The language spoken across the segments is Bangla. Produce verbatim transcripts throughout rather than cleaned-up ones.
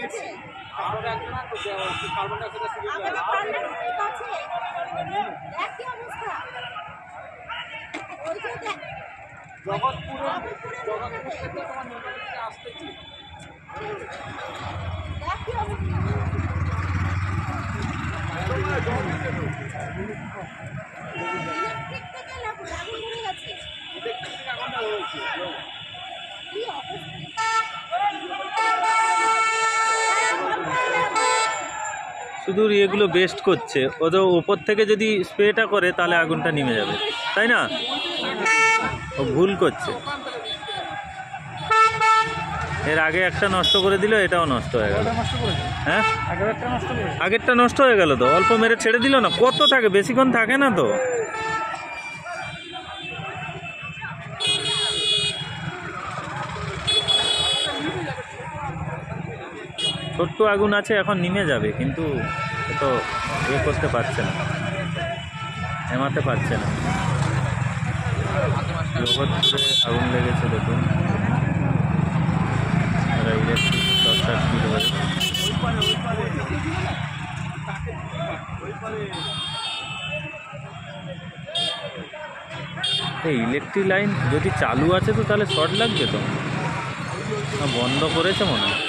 শুধু এগুলো বেস্ট করছে, ওদের উপর থেকে যদি স্প্রেটা করে তাহলে আগুনটা নিভে যাবে, তাই না? ও ভুল করছে। এর আগে একটা নষ্ট করে দিল, এটাও নষ্ট হয়ে গেল। হ্যাঁ, আগেরটা নষ্ট হয়ে গেল তো, অল্প মেরে ছেড়ে দিল না। কত থাকে, বেশিক্ষণ থাকে না তো। ছোট্ট আগুন আছে, এখন নিমে যাবে, কিন্তু এ তো ইয়ে করতে পারছে না, নেমাতে পারছে না। জগৎপুরে আগুন লেগেছে দেখুন, ইলেকট্রিক শর্ট সার্কিট হয়ে। এই ইলেকট্রিক লাইন যদি চালু আছে তো তাহলে শর্ট লাগবে তো, বন্ধ করেছে মনে হয়।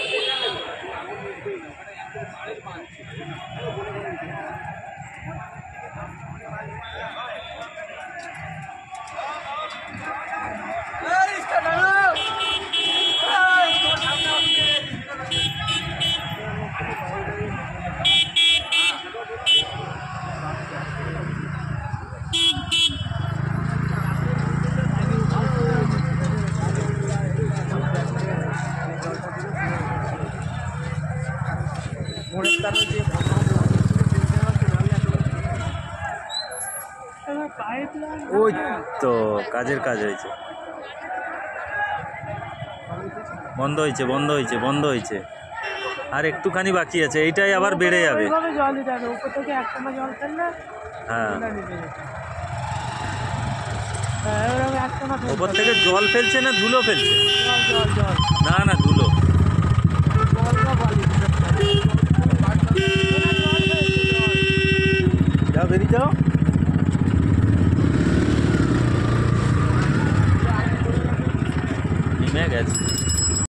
ওই তো কাজের কাজ হয়েছে, বন্ধ হয়েছে বন্ধ হয়েছে বন্ধ হয়েছে আর একটুখানি বাকি আছে, এইটাই আবার বেড়ে যাবে। হ্যাঁ, উপর থেকে জল ফেলছে না ধুলো ফেলছে? না না, ধুলো। যাও, বেরিয়ে যাও। নিমে গেছে।